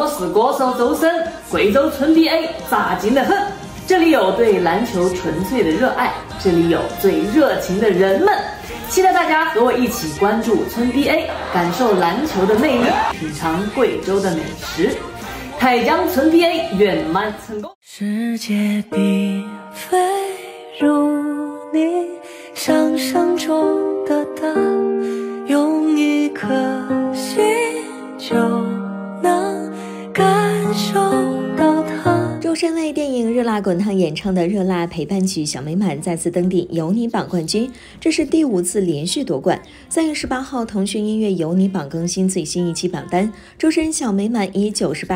我是歌手周深，贵州村 BA 扎劲得很。这里有对篮球纯粹的热爱，这里有最热情的人们。期待大家和我一起关注村 BA， 感受篮球的魅力，品尝贵州的美食。台江村 BA 圆满成功。 世界并非如你想象中的大，用一颗心就能感受到它。 周深为电影《热辣滚烫》演唱的《热辣》陪伴曲《小美满》再次登顶有你榜冠军，这是第5次连续夺冠。3月18号，腾讯音乐有你榜更新最新一期榜单，周深《小美满》以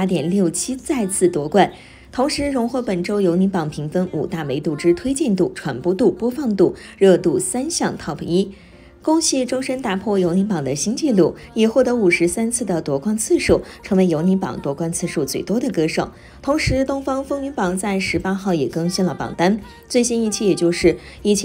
98.67 再次夺冠，同时荣获本周有你榜评分5大维度之推荐度、传播度、播放度、热度3项 TOP 1。恭喜周深打破有你榜的新纪录，已获得53次的夺冠次数，成为有你榜夺冠次数最多的歌手。同时，东方风云榜在18号也更新了榜单，最新一期也就是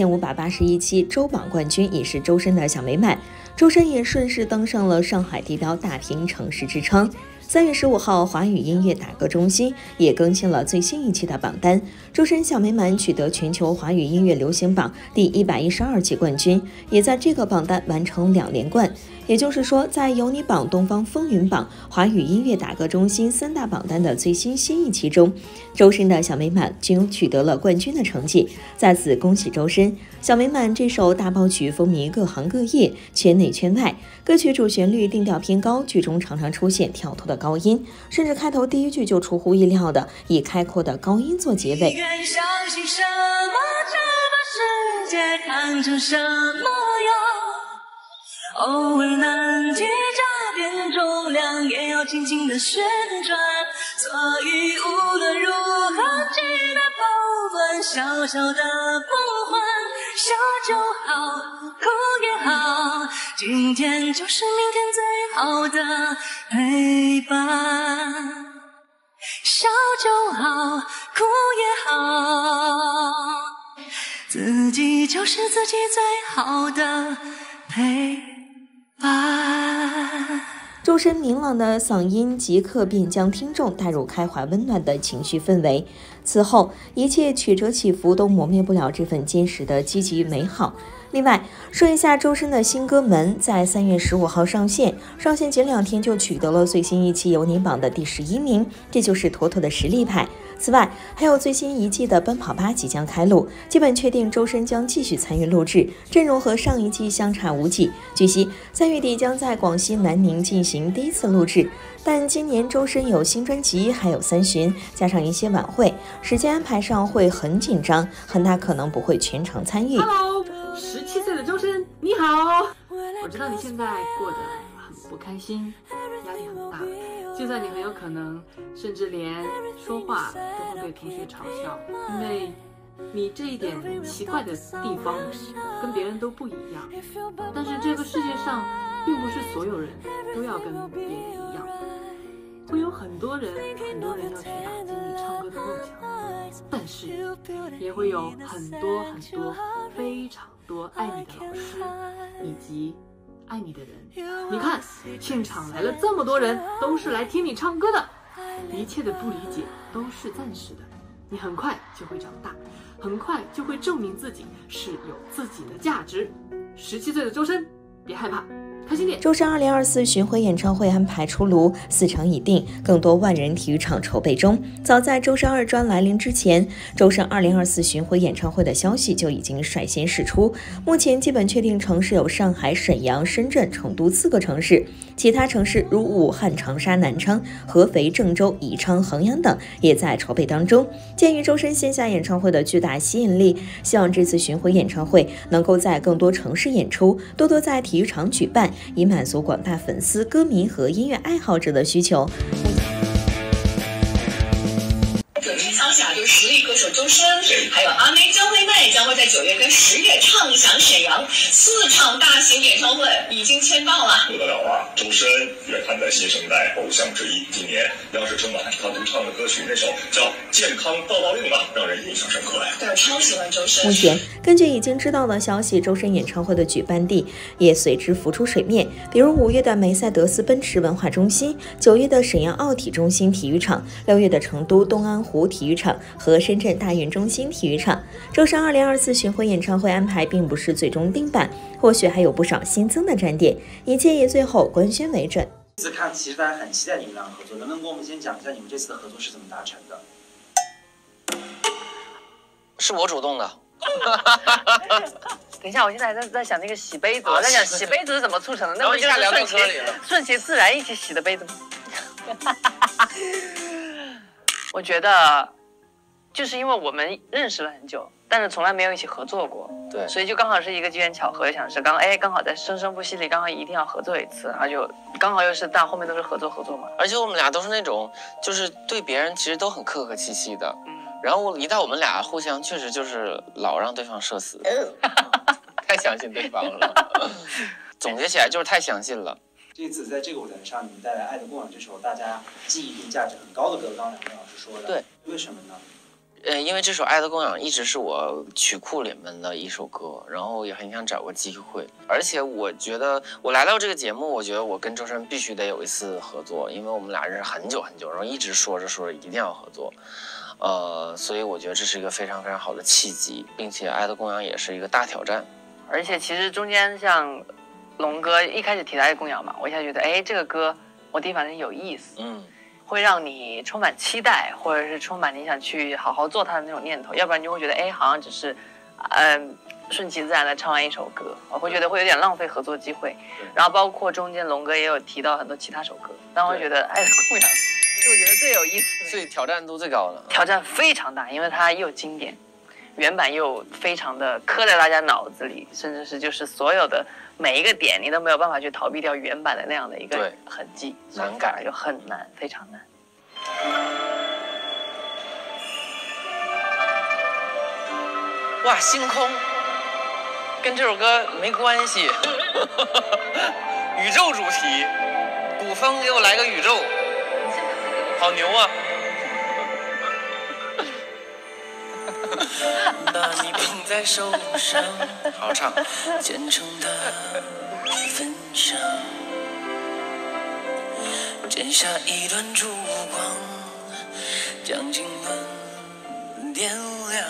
1581期，周榜冠军也是周深的小美满。周深也顺势登上了上海地标大屏城市之窗。3月15号，华语音乐打歌中心也更新了最新一期的榜单，周深小美满取得全球华语音乐流行榜第112期冠军，也在这个榜单完成2连冠。也就是说，在有你榜、东方风云榜、华语音乐打歌中心3大榜单的最新一期中，周深的小美满均取得了冠军的成绩，在此恭喜周深。小美满这首大爆曲风靡各行各业，圈内圈外，歌曲主旋律定调偏高，剧中常常出现跳脱的高音，甚至开头第1句就出乎意料的以开阔的高音做结尾。 你愿相信什么，就把世界看成什么样，偶尔难题加点重量，也要轻轻地旋转。所以无论如何，记得保管小小的梦幻，笑就好，哭也好，今天就是明天最好的陪伴。笑就好，哭也好，自己就是自己最好的陪伴。 周深明朗的嗓音即刻便将听众带入开怀温暖的情绪氛围，此后一切曲折起伏都磨灭不了这份坚实的积极美好。另外说一下周深的新歌《门》在3月15号上线仅2天就取得了最新一期有你榜的第11名，这就是妥妥的实力派。此外还有最新一季的奔跑吧即将开录，基本确定周深将继续参与录制，阵容和上一季相差无几。据悉3月底将在广西南宁进行第1次录制，但今年周深有新专辑，还有3巡，加上一些晚会，时间安排上会很紧张，很大可能不会全程参与。 Hello， 17岁的周深，你好。我知道你现在过得很不开心，压力很大，就算你很有可能甚至连说话都会被同学嘲笑，因为你这一点奇怪的地方跟别人都不一样。但是这个世界上并不是所有人都要跟别人一样，会有很多人要去打击你唱歌的梦想，但是也会有很多非常多爱你的老师以及爱你的人。你看现场来了这么多人，都是来听你唱歌的，一切的不理解都是暂时的，你很快就会长大，很快就会证明自己是有自己的价值。17岁的周深，别害怕，开心点。 周深2024巡回演唱会安排出炉，4场已定，更多万人体育场筹备中。早在周深2专来临之前，周深2024巡回演唱会的消息就已经率先释出。目前基本确定城市有上海、沈阳、深圳、成都4个城市，其他城市如武汉、长沙、南昌、合肥、郑州、宜昌、衡阳等也在筹备当中。鉴于周深线下演唱会的巨大吸引力，希望这次巡回演唱会能够在更多城市演出，多在体育场举办，以满足广大粉丝、歌迷和音乐爱好者的需求。 当下就是实力歌手手周深，还有阿妹、张惠妹将会在9月跟10月唱响沈阳4场大型演唱会，已经签到了。 不得了啊！周深乐坛的新生代偶像之一，今年央视春晚他独唱的歌曲那首叫《健康抱抱令》吧，让人印象深刻呀。 对，超喜欢周深。 目前，根据已经知道的消息，周深演唱会的举办地也随之浮出水面，比如5月的梅赛德斯奔驰文化中心，9月的沈阳奥体中心体育场，6月的成都东安湖体育场和深圳大运中心体育场。周深2024巡回演唱会安排并不是最终定版，或许还有不少新增的站点，一切以最后官宣为准。 这次看，其实大家很期待你们俩合作，能不能跟我们先讲一下你们这次的合作是怎么达成的？ 是我主动的。 等一下，我现在还在想那个洗杯子，我在想洗杯子是怎么促成的，那不就是顺其自然一起洗的杯子吗？我觉得就是因为我们认识了很久，但是从来没有一起合作过， 对， 所以就刚好是一个机缘巧合，想是刚好在生生不息里刚好一定要合作一次，然后就刚好又是但后面都是合作嘛。 而且我们俩都是那种就是对别人其实都很客客气气的，然后一到我们俩互相确实就是老让对方社死，太相信对方了。总结起来就是太相信了。 这次在这个舞台上，你们带来《爱的供养》这首大家记忆度价值很高的歌，刚刚两位老师说的， 对， 为什么呢？ 因为这首《爱的供养》一直是我曲库里面的一首歌，然后也很想找个机会，而且我觉得我来到这个节目，我觉得我跟周深必须得有一次合作，因为我们俩认识很久很久，然后一直说着一定要合作，所以我觉得这是一个非常非常好的契机，并且《爱的供养》也是一个大挑战。 而且其实中间像龙哥一开始提到《爱的供养》嘛，我一下觉得这个歌我第一反应有意思，会让你充满期待，或者是充满你想去好好做它的那种念头，要不然你就会觉得好像只是顺其自然的唱完一首歌，我会觉得会有点浪费合作机会。然后包括中间龙哥也有提到很多其他首歌，但我觉得《爱的供养》是我觉得最有意思的， 最挑战度最高的， 挑战非常大，因为它又经典，原版又非常的刻在大家脑子里，甚至是就是所有的每一个点你都没有办法去逃避掉原版的那样的一个痕迹， 难改又很难，非常难。 哇，星空跟这首歌没关系。宇宙主题，古风给我来个宇宙，好牛啊！ 把你捧在手上， 好唱， 虔诚的分享，剪下一段烛光，将经纶点亮。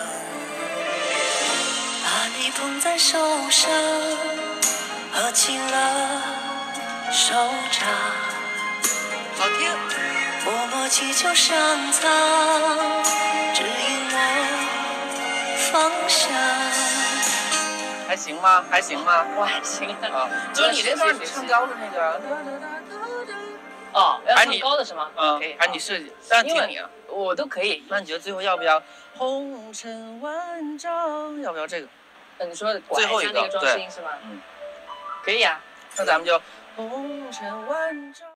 把你捧在手上，合起了手掌， 好听。 默默祈求上苍，指引我方向。 还行吗？还行吗？ 我还行啊，就是你这段你唱高的那个。 要唱高的是吗？ 可以，还是你设计，但听你啊， 我都可以。 那你觉得最后要不要红尘万丈？要不要这个？ 你说最后一个那个装饰音是吗？可以啊。 那咱们就红尘万丈。